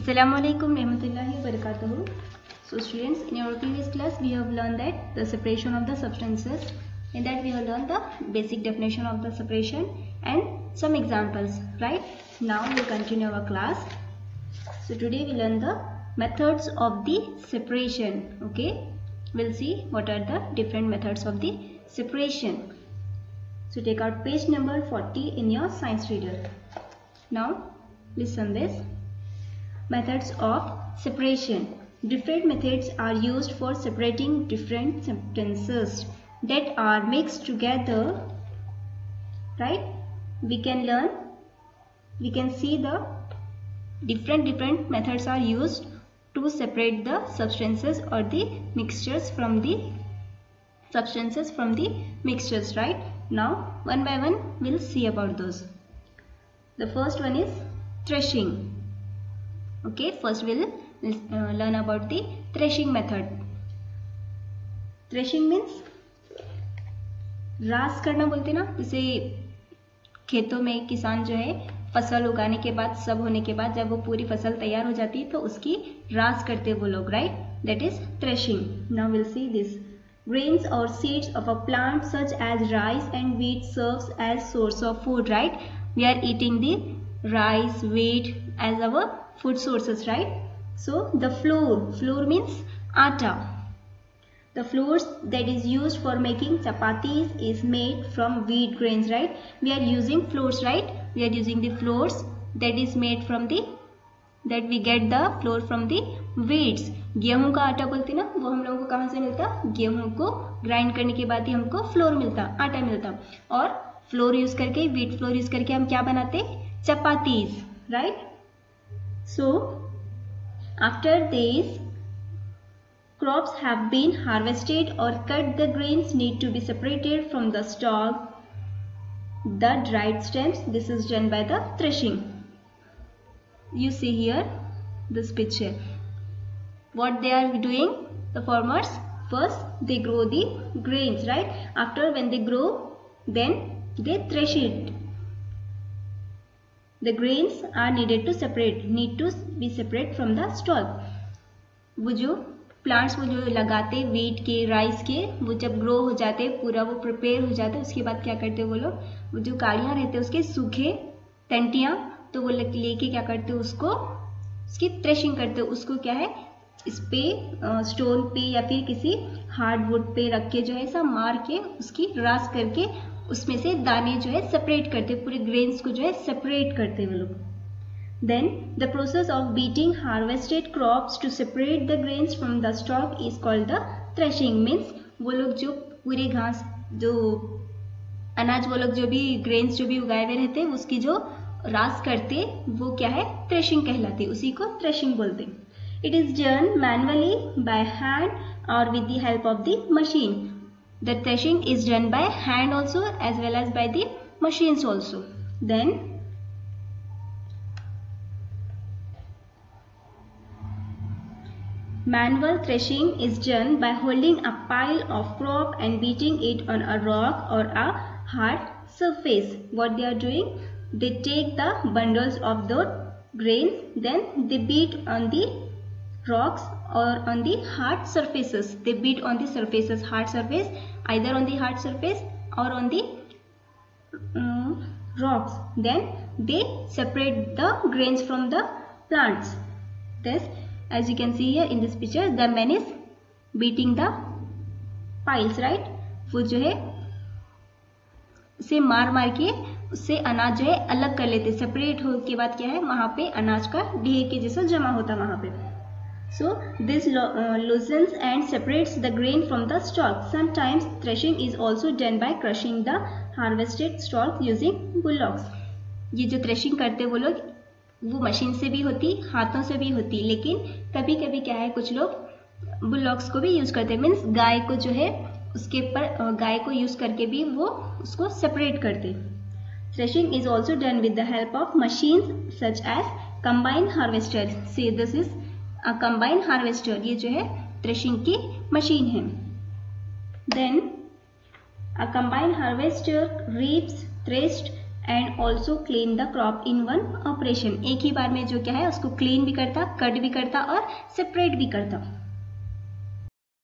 Assalamualaikum warahmatullahi wabarakatuh. So students, in our previous class we have learned that the separation of the substances. In that we have learned the basic definition of the separation and some examples, right? Now we will continue our class. So today we learn the methods of the separation. Okay, we'll see what are the different methods of the separation. So take out page number 40 in your science reader. Now listen this. Methods of separation. Different methods are used for separating different substances that are mixed together. Right? We can see the different methods are used to separate the substances or the mixtures from the substances from the mixtures. Right? Now one by one we'll see about those. The first one is threshing. Okay, first we'll learn about the threshing method. Threshing means रास करना बोलते ना, जैसे खेतों में किसान जो है फसल उगाने के बाद, सब होने के बाद जब वो पूरी फसल तैयार हो जाती है तो उसकी रास करते हैं वो लोग, right? That is threshing. Now will see this. Grains or seeds of a plant such as rice and wheat serves as source of food, right? We are eating the rice, wheat as our food sources, right? So the flour means atta. The flour that is used for making chapatis is made from wheat grains, right? We are using flours, right? We are using the flours that is made from the, that we get the flour from the wheats. गेहूं का आटा बोलते ना, वो हम लोगों को कहाँ से मिलता? गेहूं को ग्राइंड करने के बाद ही हमको फ्लोर मिलता, आटा मिलता. और फ्लोर यूज करके, व्हीट फ्लोर यूज करके हम क्या बनाते? Chapatis, right? So after these crops have been harvested or cut, the grains need to be separated from the stalk, the dried stems. This is done by the threshing. You see here this picture. What they are doing, the farmers, first they grow the grains, right? After when they grow, then they thresh it. The grains are need to be separate from the stalk. वो जो plants वो जो लगाते wheat के, rice के, वो जब grow हो जाते, पूरा वो प्रिपेयर हो जाते, उसके बाद क्या करते वो लोग, वो जो काड़ियाँ रहते उसके सूखे टंटियाँ, तो वो लेके क्या करते उसको, उसकी थ्रेशिंग करते, उसको क्या है इस पे स्टोन पे या फिर किसी हार्डवुड पे रख के जो है ऐसा मार के उसकी रास करके उसमें से दाने जो है सेपरेट करते, पूरे ग्रेन्स को जो है सेपरेट करते वो लोग. Then the process of beating harvested crops to separate the grains from the stalk is called the threshing. Means वो लोग जो पूरे घास, जो अनाज, वो लोग जो भी ग्रेन्स जो भी उगाए हुए रहते उसकी जो रास करते वो क्या है? थ्रेशिंग कहलाती, उसी को थ्रेशिंग बोलते. It is done manually by hand or with the help of the machine. The threshing is done by hand also as well as by the machines also. Then manual threshing is done by holding a pile of crop and beating it on a rock or a hard surface. What they are doing? They take the bundles of the grains, then they beat on the rocks or on the hard surfaces. They beat on the surfaces, hard surface, either on the hard surface or on the rocks. Then they separate the grains from the plants. Thus, as you can see here in this picture, the man is beating the piles, right? वो जो है उसे मार के उससे अनाज जो है अलग कर लेते, सेपरेट हो के बाद क्या है वहाँ पे अनाज का ढेर के जैसा जमा होता वहाँ पे. So this loosens and separates the grain from the stalk. Sometimes threshing is also done by crushing the harvested stalk using bullocks. ये जो threshing करते वो लोग, वो मशीन से भी होती, हाथों से भी होती, लेकिन कभी कभी क्या है कुछ लोग बुलॉक्स को भी यूज करते, मीन्स गाय को जो है उसके ऊपर गाय को यूज करके भी वो उसको सेपरेट करते. Threshing is also done with the help of machines such as combine harvester. See, this is a combine harvester. ये जो है थ्रेशिंग की मशीन है. Then a combine harvester reaps, threshed and also clean the crop in one operation. एक ही बार में जो क्या है उसको क्लीन भी करता, कट भी करता और सेपरेट भी करता।